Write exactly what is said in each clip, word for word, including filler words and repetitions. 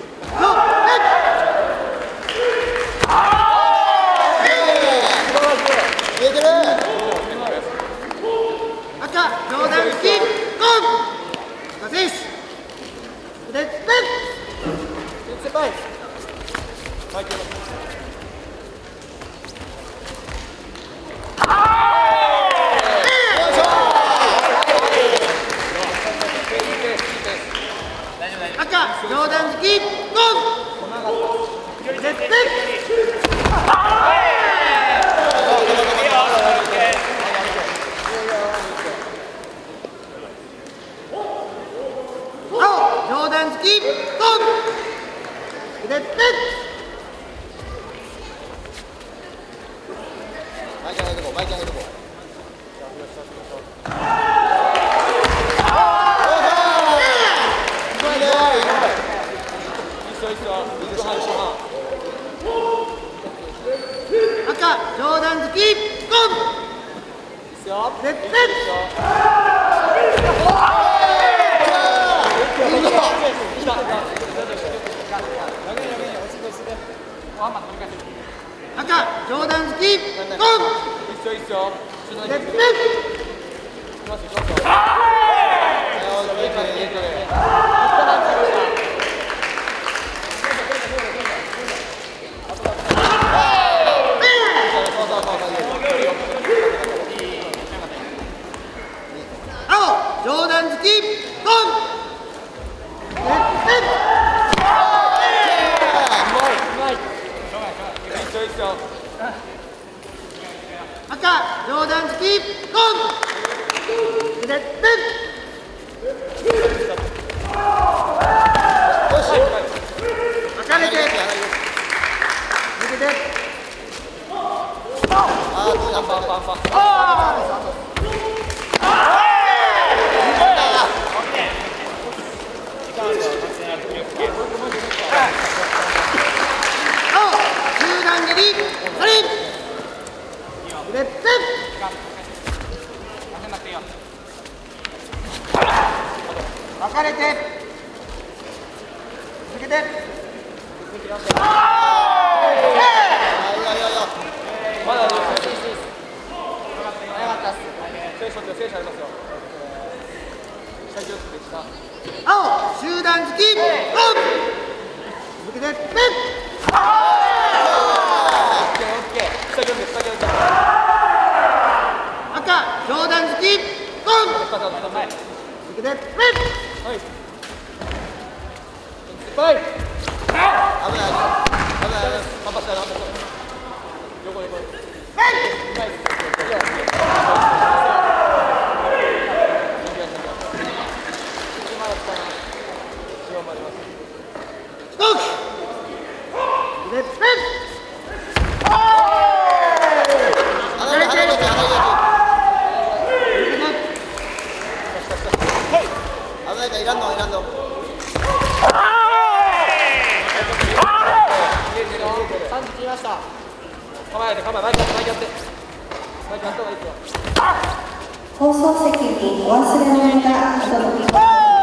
放送席にお忘れ物がお届け。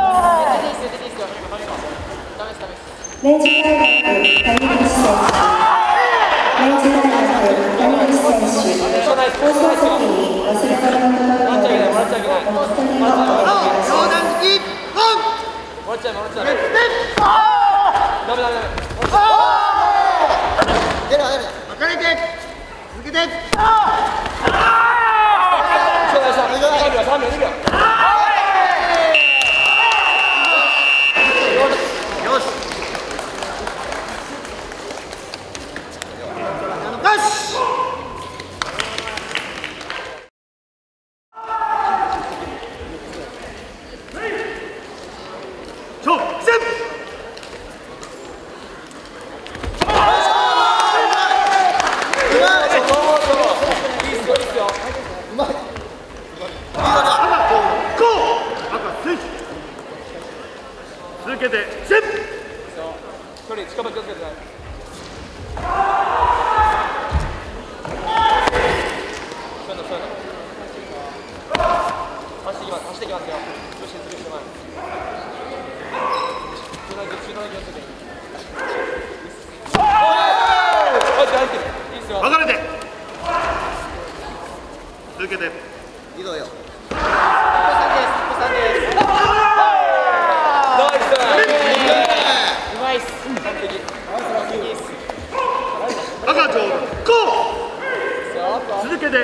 明治大学谷口選手、明治大学谷口選手、放送席に忘れ物が届くので、お一人をお願いします。 分かれて続けてさんびょうにびょうよしよし勝負続けてセット距離近場気をつけてください。そういうのそういうの走っていきます走っていきますよ。よし続けて前中の中の気をつけてけていいぞよ。 赤ちょうどゴー続けてセッ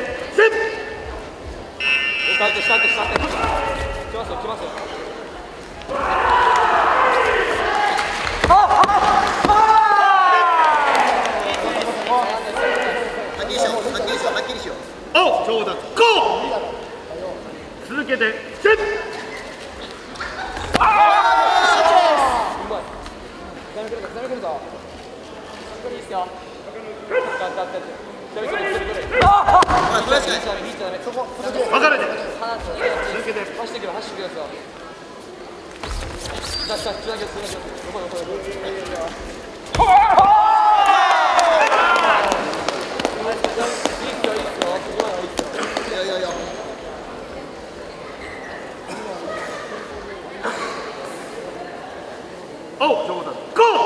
スタートスタートスタート来ますよ来ますよはっきりしようはっきりしようはっきりしよう。 青長打ゴー続けてセッダメくるぞダメくるぞこれいいっすよ分かれて続けて走ってくる走ってくるよ出したつなげつなげ横横横いいっすよいいっすよ今のいいっすよいやいやいや。 青長打ゴー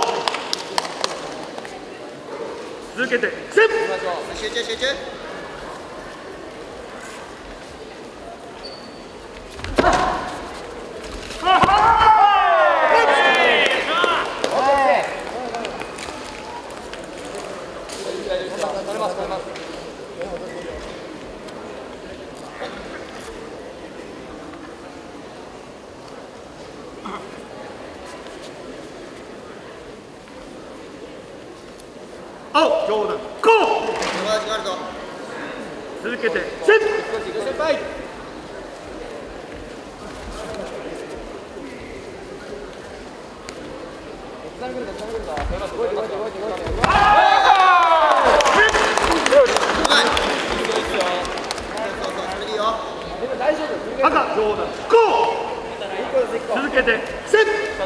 続けてセッ集中集中。 青長打ゴー友達があるぞ。 続けてセッ先輩つなげるぞつなげるぞ動いて動いて動いて動いてうまい。そうそうそれでいいよ。 大丈夫赤長打ゴー続けてセッ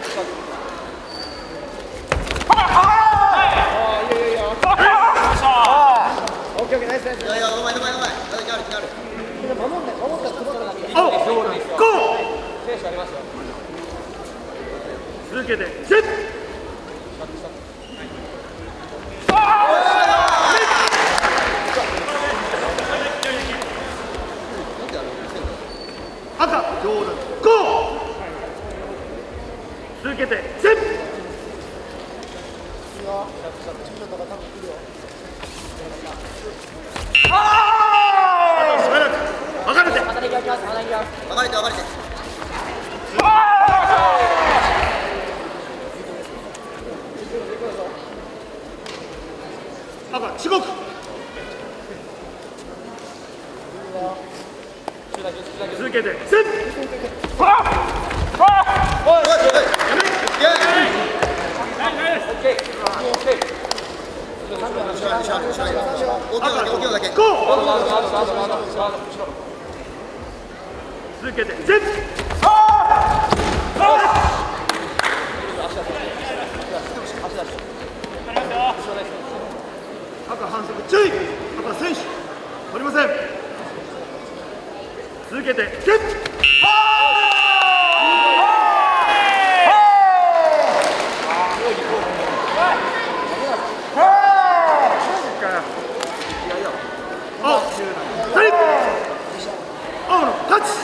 オッケーオッケーナイスナイスいやいやうまいうまいうまい。違う違う違う。 守んない守ったら守ったら青長打ゴー選手ありますよ続けてセッ赤長打ゴー続けてセッ分かれて離れ際きます離れ際分かれて分かれて。 赤四国続けてセッおいおい。いや。 オッケーオッケー後ろ後ろ後ろ。大きいだけ大きいだけ。 ゴーワードワードワードワードワードワード後ろ続けてセッ赤反則注意赤選手取りません続けてセッ青青のタッチ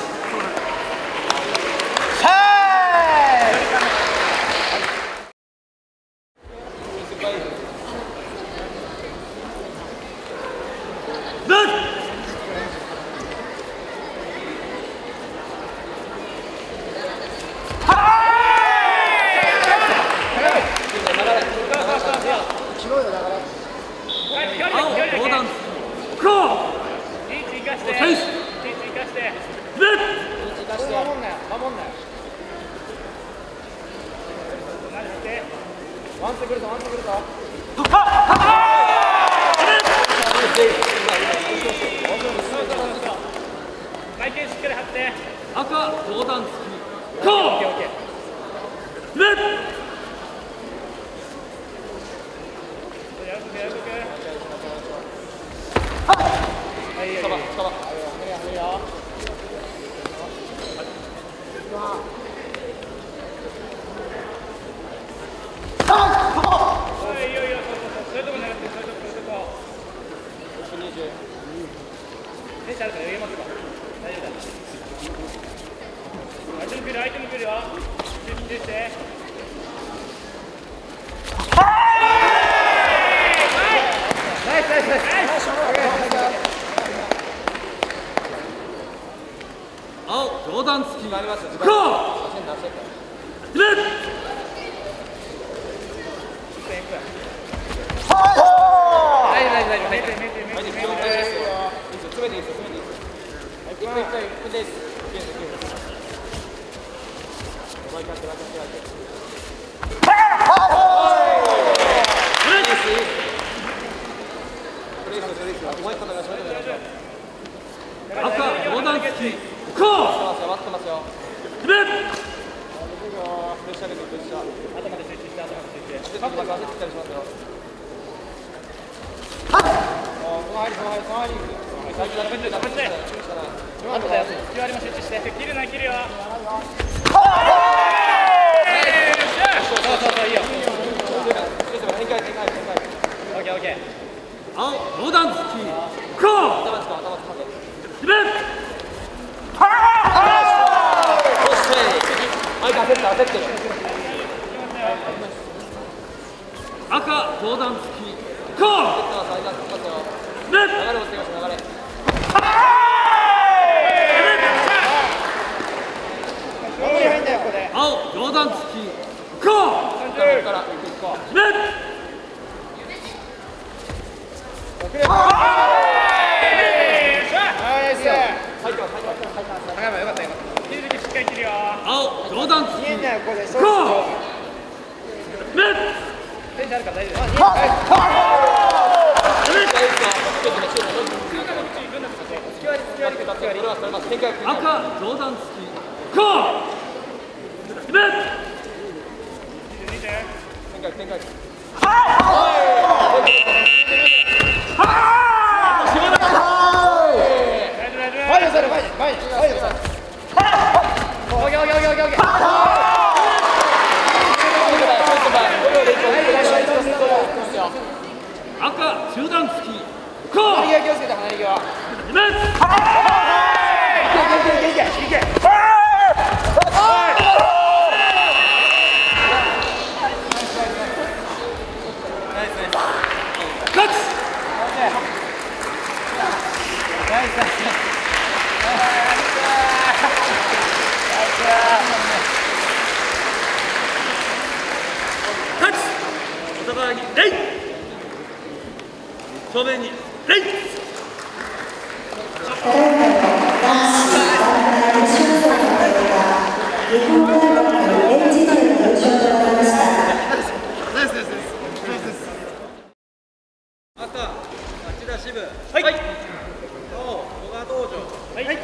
ワンツーくるぞワンツーくるぞ回転しっかり張って赤上段突きゴーレッはいいいよいいよいいよ選手あるから入れますか青上段突き時間ありますよ。時間こう焦んな焦んな。 決め大丈夫大丈夫大丈夫。大丈夫ですよ。いいですよ。詰めていいですよ。詰めていいですよ。一分一分一分です。いけるいける。前キャッチ前キャッチ前キャッチ。いいですいいです。プレイスプレイス。前肩がしまってください。 赤上段突きこう待ってますよ。 決めプレッシャーでプレッシャー。 頭で集中して頭で集中して焦ってきます焦ってきたりしますよ。その入りその入りその入り。最初だけでダメです。 あとだよ突き割りも集中して切るな切るよそうそうそういいよ展開展開展開。 オッケーオッケー青上段突きこう頭つか頭つかんで。 決め相手焦って焦ってる。 赤上段突きこう焦ってます相手焦ってますよ。 決め流れ持ってきました流れ。 青上段突きこうから決め青上段突きこう決め赤上段突きこう決め展開展開。 赤中段突きこう気をつけて離れ際。 決め勝つ勝つお互いに礼正面に礼ただいまの男子団体決勝戦の結果、日本大学エンジニアの優勝となりました。 赤町田支部。 はいはい青古賀道場。 はい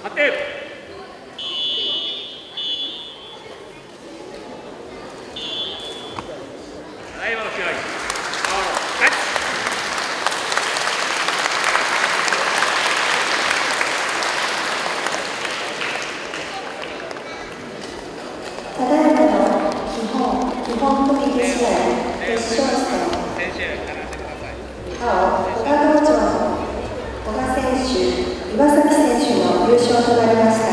発展。はい、今の試合。はい。 ただいまの基本基本飛び出試合決勝戦。青、小田道場の古賀選手、岩崎選手の優勝となりました。